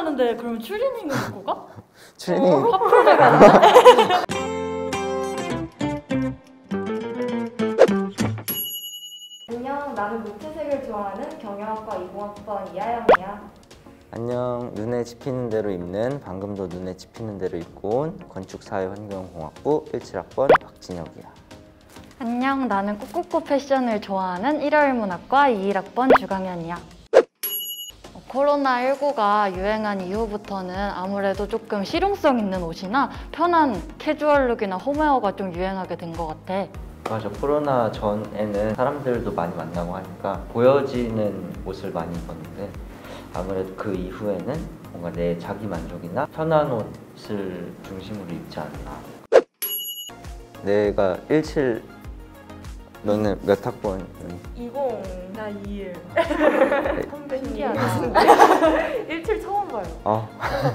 가는데 그럼 추리닝을 입고 가? 추리닝. 커플을 가는데? 안녕, 나는 무채색을 좋아하는 경영학과 20학번 이하영이야. 안녕, 눈에 집히는 대로 입는 방금도 눈에 집히는 대로 입고 온 건축사회환경공학부 17학번 박진혁이야. 안녕, 나는 꾸꾸꾸 패션을 좋아하는 1월문학과 21학번 주강현이야. 코로나19가 유행한 이후부터는 아무래도 조금 실용성 있는 옷이나 편한 캐주얼룩이나 홈웨어가 좀 유행하게 된 것 같아. 맞아, 코로나 전에는 사람들도 많이 만나고 하니까 보여지는 옷을 많이 입었는데 아무래도 그 이후에는 뭔가 내 자기 만족이나 편한 옷을 중심으로 입지 않나. 내가 17, 너는 몇 학번? 20, 나 2일. 신기하다. 일출 처음 봐요.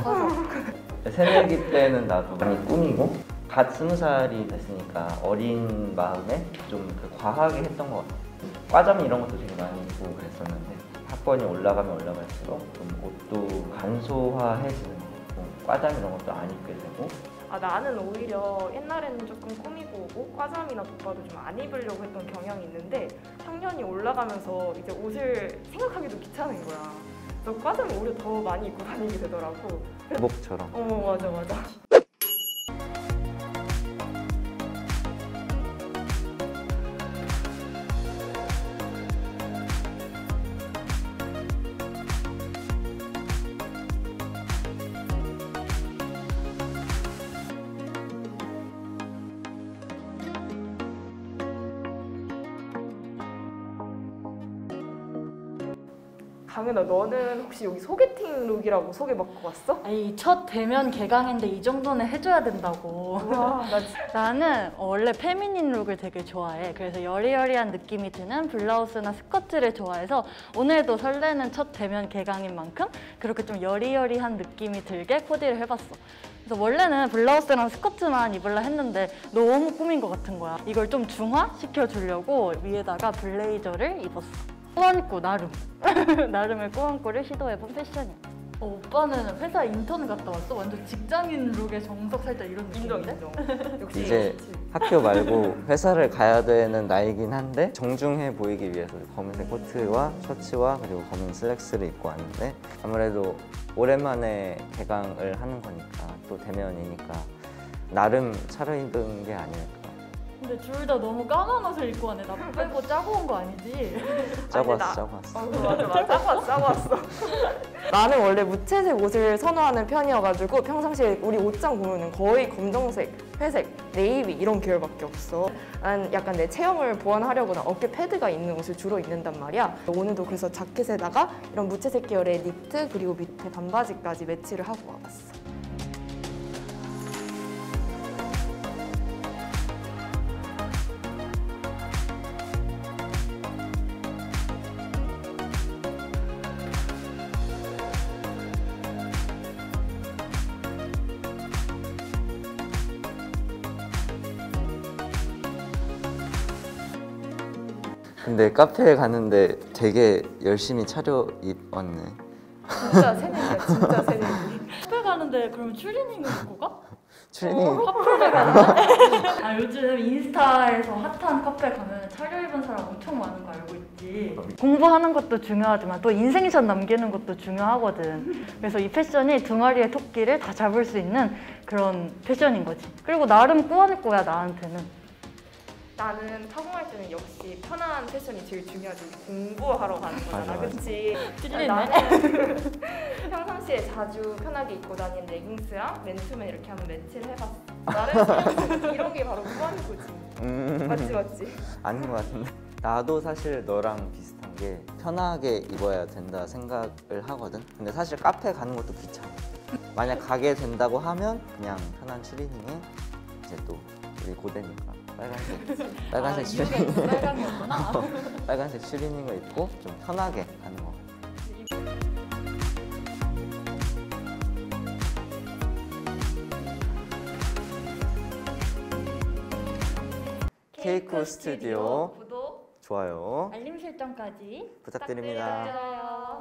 새내기 때는 나도 많이 꾸미고 갓 20살이 됐으니까 어린 마음에 좀 과하게 했던 것 같아요. 과잠 이런 것도 되게 많이 입고 그랬었는데 학번이 올라가면 올라갈수록 좀 옷도 간소화해지는 것 같고 과잠 이런 것도 안 입게 되고. 나는 오히려 옛날에는 조금 꾸미고 오고 과잠이나 돗바도 좀 안 입으려고 했던 경향이 있는데 학년이 올라가면서 이제 옷을 생각하기도 귀찮은 거야. 그래서 과잠을 오히려 더 많이 입고 다니게 되더라고. 목처럼. 맞아. 강현아, 너는 혹시 여기 소개팅 룩이라고 소개받고 왔어? 아니, 첫 대면 개강인데 이 정도는 해줘야 된다고. 와, 나는 원래 페미닌 룩을 되게 좋아해. 그래서 여리여리한 느낌이 드는 블라우스나 스커트를 좋아해서 오늘도 설레는 첫 대면 개강인 만큼 그렇게 좀 여리여리한 느낌이 들게 코디를 해봤어. 그래서 원래는 블라우스랑 스커트만 입으려 했는데 너무 꾸민 것 같은 거야. 이걸 좀 중화시켜주려고 위에다가 블레이저를 입었어. 꾸안꾸 나름. 나름의 꾸안꾸를 시도해본 패션이야. 오빠는 회사 인턴 갔다 왔어? 완전 직장인 룩의 정석 살짝 이런 느낌인데? 인정. 역시 이제 학교 말고 회사를 가야 되는 나이긴 한데 정중해 보이기 위해서 검은색 코트와 셔츠와 그리고 검은 슬랙스를 입고 왔는데 아무래도 오랜만에 개강을 하는 거니까 또 대면이니까 나름 차려입은 게 아닐까. 근데 둘 다 너무 까만 옷을 입고 왔네. 나 빼고 짜고 온 거 아니지? 짜고 아니, 왔어. 맞아. 짜고 왔어. 나는 원래 무채색 옷을 선호하는 편이어가지고 평상시에 우리 옷장 보면은 거의 검정색, 회색, 네이비 이런 계열밖에 없어. 난 약간 내 체형을 보완하려거나 어깨 패드가 있는 옷을 주로 입는단 말이야. 오늘도 그래서 자켓에다가 이런 무채색 계열의 니트 그리고 밑에 반바지까지 매치를 하고 와봤어. 근데 카페에 가는데 되게 열심히 차려입었네. 진짜 새내기야. 카페 가는데 그럼 추리닝을 입고 가? 추리닝. 커플을 가는데? 요즘 인스타에서 핫한 카페 가면 차려입은 사람 엄청 많은 거 알고 있지? 공부하는 것도 중요하지만 또 인생샷 남기는 것도 중요하거든. 그래서 이 패션이 두 마리의 토끼를 다 잡을 수 있는 그런 패션인 거지. 그리고 나름 꾸안꾸야, 나한테는. 나는 타공할 때는 역시 편한 패션이 제일 중요하지. 공부하러 가는 거잖아, 맞아. 그치? 찔리네. 나는 평상시에 자주 편하게 입고 다니는 레깅스랑 맨투맨 이렇게 한번 매치를 해봤어. 나는 이런 게 바로 꾸안꾸지. 맞지? 아닌 것 같은데. 나도 사실 너랑 비슷한 게 편하게 입어야 된다 생각을 하거든. 근데 사실 카페 가는 것도 귀찮아. 만약 가게 된다고 하면 그냥 편한 추리닝에 이제 또 우리 고대니까 빨간색 추리닝. 빨강이었구나. 빨간색 추리닝을 입고 좀 편하게 가는 거. 케이크 스튜디오 구독, 좋아요 알림 설정까지 부탁드립니다. 부탁드려요.